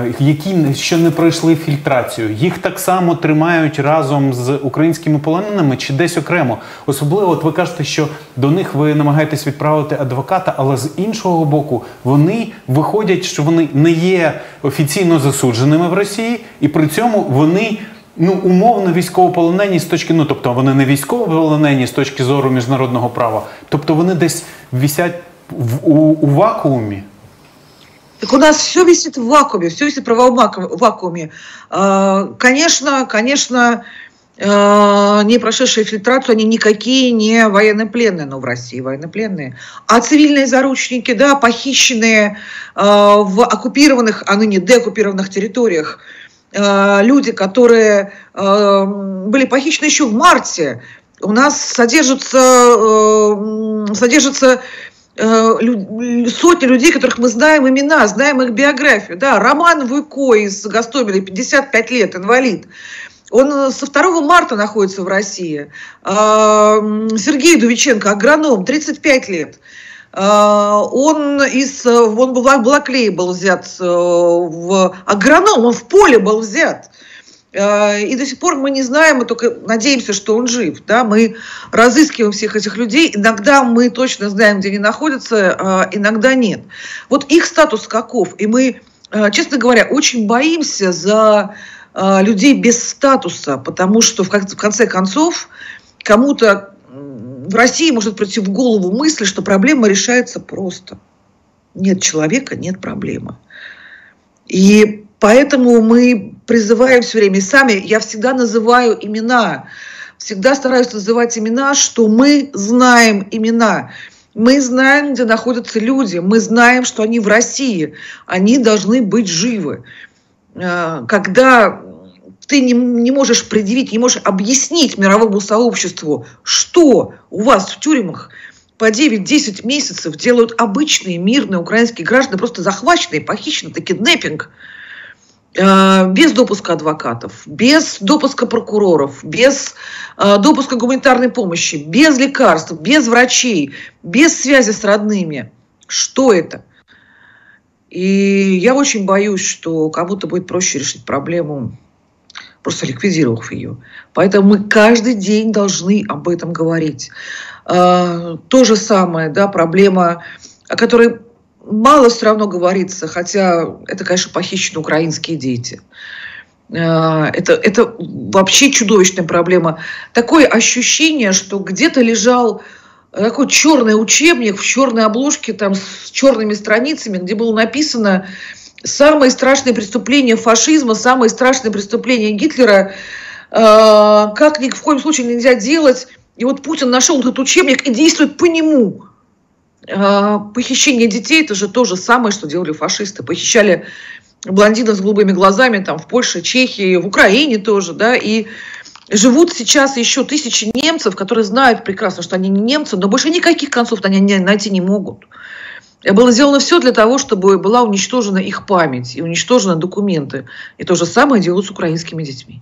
що не пройшли фільтрацію, їх так само тримають разом з українськими полоненими чи десь окремо? Особливо, от ви кажете, що до них ви намагаєтесь відправити адвоката, але з іншого боку, вони виходять, що вони не є офіційно засудженими в Росії, і при цьому вони умовно військовополонені з точки, тобто вони не військовополонені з точки зору міжнародного права, тобто вони десь висять у вакуумі. Так у нас все висит в вакууме, все висит в правовом вакууме. Конечно, не прошедшие фильтрацию, они никакие не военнопленные, в России военнопленные, а цивильные заручники, да, похищенные в оккупированных, а ныне деоккупированных территориях, люди, которые были похищены еще в марте. У нас содержатся сотни людей, которых мы знаем имена, знаем их биографию. Да, Роман Вуйко из Гостомеля, 55 лет, инвалид. Он со 2 марта находится в России. Сергей Дувиченко, агроном, 35 лет. Он в Балаклее был взят, агроном, он в поле был взят. И до сих пор мы не знаем, мы только надеемся, что он жив. Да? Мы разыскиваем всех этих людей. Иногда мы точно знаем, где они находятся, иногда нет. Вот их статус каков. И мы, честно говоря, очень боимся за людей без статуса, потому что в конце концов кому-то в России может прийти в голову мысль, что проблема решается просто. Нет человека, нет проблемы. И поэтому мы призываем все время, сами, я всегда называю имена, всегда стараюсь называть имена, что мы знаем имена. Мы знаем, где находятся люди, мы знаем, что они в России, они должны быть живы. Когда ты не можешь предъявить, не можешь объяснить мировому сообществу, что у вас в тюрьмах по 9-10 месяцев делают обычные мирные украинские граждане, просто захваченные, похищены, это киднеппинг, без допуска адвокатов, без допуска прокуроров, без допуска гуманитарной помощи, без лекарств, без врачей, без связи с родными. Что это? И я очень боюсь, что кому-то будет проще решить проблему, просто ликвидировав ее. Поэтому мы каждый день должны об этом говорить. То же самое, да, проблема, о которой мало все равно говорится, хотя это, конечно, похищены украинские дети. Это вообще чудовищная проблема. Такое ощущение, что где-то лежал такой черный учебник в черной обложке, там, с черными страницами, где было написано самые страшные преступления фашизма, самые страшные преступления Гитлера, как ни в коем случае нельзя делать. И вот Путин нашел этот учебник и действует по нему. Похищение детей – это же то же самое, что делали фашисты. Похищали блондинов с голубыми глазами там, в Польше, Чехии, в Украине тоже. Да, и живут сейчас еще тысячи немцев, которые знают прекрасно, что они не немцы, но больше никаких концов они найти не могут. И было сделано все для того, чтобы была уничтожена их память и уничтожены документы. И то же самое делают с украинскими детьми.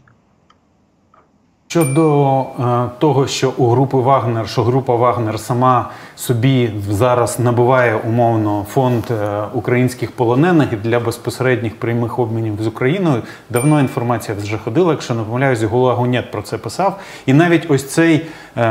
Щодо того, що у групи Вагнер, що група Вагнер сама собі зараз набиває умовно фонд українських полонених для безпосередніх прямих обмінів з Україною, давно інформація вже ходила, якщо не помиляюсь, Гула Гунет про це писав. І навіть ось цей,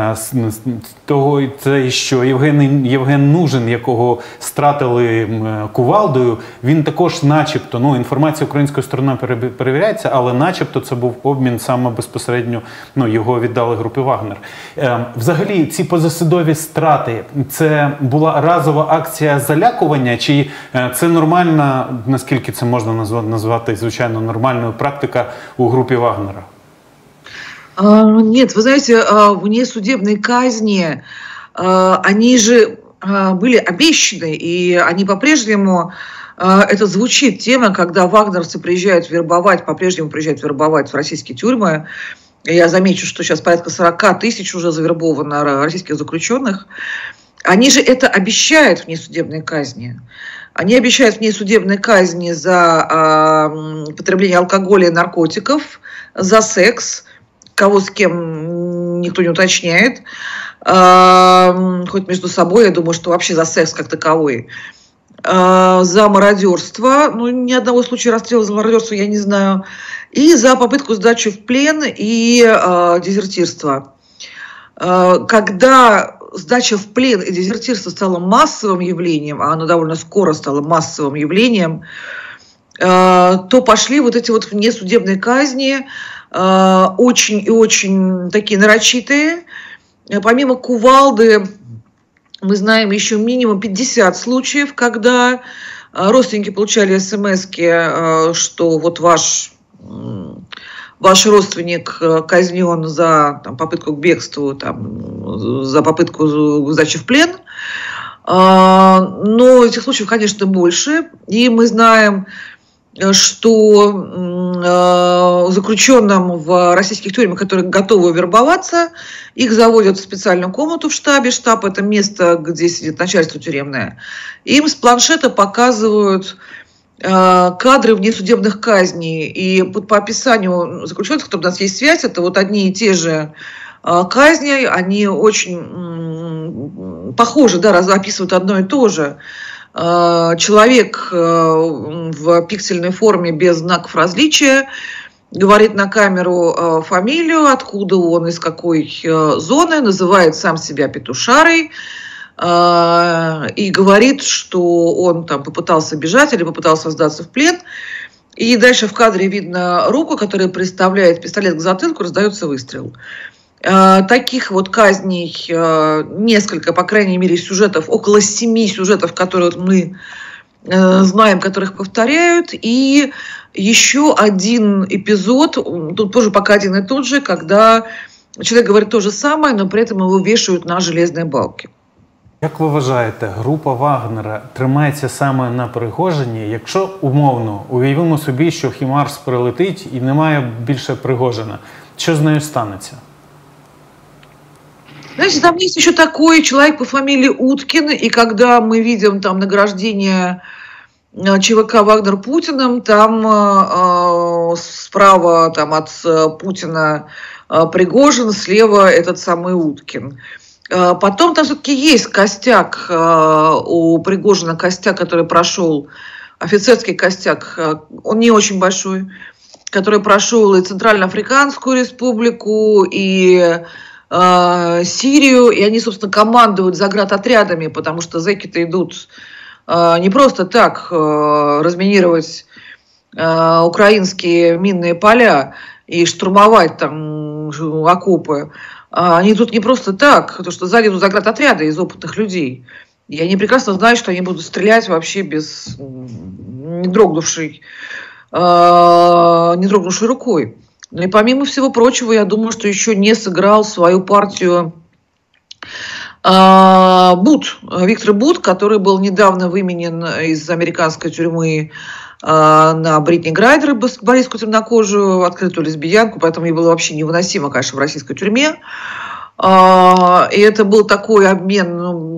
що Євген Нужин, якого стратили кувалдою, він також начебто, інформація української сторони перевіряється, але начебто це був обмін саме безпосередньо, його віддали групі Вагнер. Взагалі, ці позасудові страти, це була разова акція залякування, чи це нормальна, наскільки це можна назвати, звичайно, нормальною практика у групі Вагнера? Нет, вы знаете, внесудебные казни, они же были обещаны, и они по-прежнему, это звучит тема, когда вагнеровцы приезжают вербовать, по-прежнему приезжают вербовать в российские тюрьмы. Я замечу, что сейчас порядка 40 тысяч уже завербовано российских заключенных. Они же это обещают, внесудебные казни. Они обещают внесудебные казни за потребление алкоголя и наркотиков, за секс, кого с кем никто не уточняет, хоть между собой, я думаю, что вообще за секс как таковой. за мародерство, ну, ни одного случая расстрела за мародерство я не знаю, и за попытку сдачи в плен и дезертирство. Когда сдача в плен и дезертирство стало массовым явлением, а оно довольно скоро стало массовым явлением, то пошли вот эти вот внесудебные казни, очень и очень такие нарочитые. Помимо кувалды, мы знаем еще минимум 50 случаев, когда родственники получали смс-ки, что вот ваш родственник казнен за попытку к бегству, за попытку сдачи в плен. Но этих случаев, конечно, больше. И мы знаем, что заключенным в российских тюрьмах, которые готовы вербоваться, их заводят в специальную комнату в штабе. Штаб – это место, где сидит начальство тюремное. Им с планшета показывают кадры внесудебных казней. И по описанию заключенных, у нас есть связь, это вот одни и те же казни, они очень похожи, да, описывают одно и то же. Человек в пиксельной форме без знаков различия говорит на камеру фамилию, откуда он, из какой зоны, называет сам себя петушарой и говорит, что он там попытался бежать или попытался сдаться в плен. И дальше в кадре видно руку, которая приставляет пистолет к затылку, раздается выстрел. Таких вот казней несколько, по крайней мере, сюжетов, около 7 сюжетов, которые вот мы знаем, которых повторяют. И еще один эпизод, тут тоже пока один и тот же, когда человек говорит то же самое, но при этом его вешают на железные балки. Як ви вважаєте, група Вагнера тримається саме на Пригожині? Якщо умовно уявимо собі, що Хімарс прилетить і немає більше Пригожина, що з нею станеться? Знаете, там есть еще такой человек по фамилии Уткин, и когда мы видим там награждение ЧВК Вагнер Путиным, там справа там, от Путина Пригожин, слева этот самый Уткин. Потом там все-таки есть костяк у Пригожина, костяк, который прошел, офицерский костяк, он не очень большой, который прошел и Центральноафриканскую республику, и Сирию, и они, собственно, командуют заградотрядами, потому что зэки-то идут не просто так разминировать украинские минные поля и штурмовать там окопы. Они тут не просто так, потому что сзади идут заградотряды из опытных людей. И они прекрасно знают, что они будут стрелять вообще без не дрогнувшей рукой. Ну и помимо всего прочего, я думаю, что еще не сыграл свою партию Виктор Бут, который был недавно выменен из американской тюрьмы на Бритни Грайдер, борисскую темнокожую, открытую лесбиянку, поэтому ей было вообще невыносимо, конечно, в российской тюрьме. И это был такой обмен,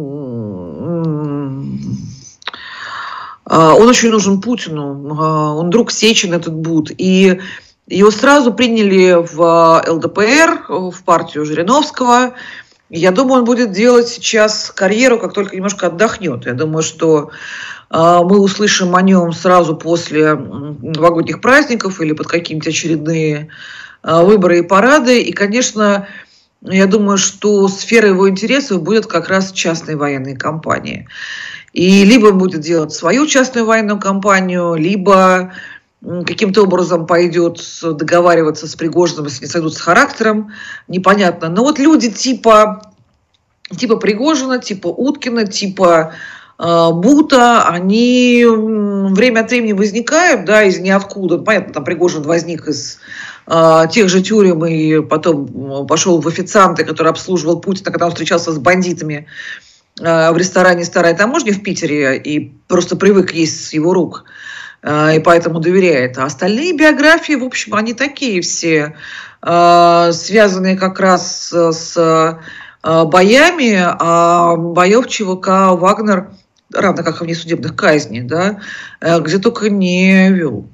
он очень нужен Путину, он друг Сечин, этот Бут, и его сразу приняли в ЛДПР, в партию Жириновского. Я думаю, он будет делать сейчас карьеру, как только немножко отдохнет. Я думаю, что мы услышим о нем сразу после новогодних праздников или под какие-нибудь очередные выборы и парады. И, конечно, я думаю, что сфера его интересов будет как раз частные военные компании. И либо он будет делать свою частную военную компанию, либо каким-то образом пойдет договариваться с Пригожиным, если не сойдут с характером, непонятно. Но вот люди типа Пригожина, типа Уткина, типа Бута, они время от времени возникают, да, из ниоткуда. Понятно, там Пригожин возник из тех же тюрем и потом пошел в официанты, который обслуживал Путина, когда он встречался с бандитами в ресторане «Старая таможня» в Питере и просто привык есть с его рук. И поэтому доверяет. А остальные биографии, в общем, они такие все, связанные как раз с боями, а боев ЧВК «Вагнер», равно как и внесудебных казней, да, где только не вел.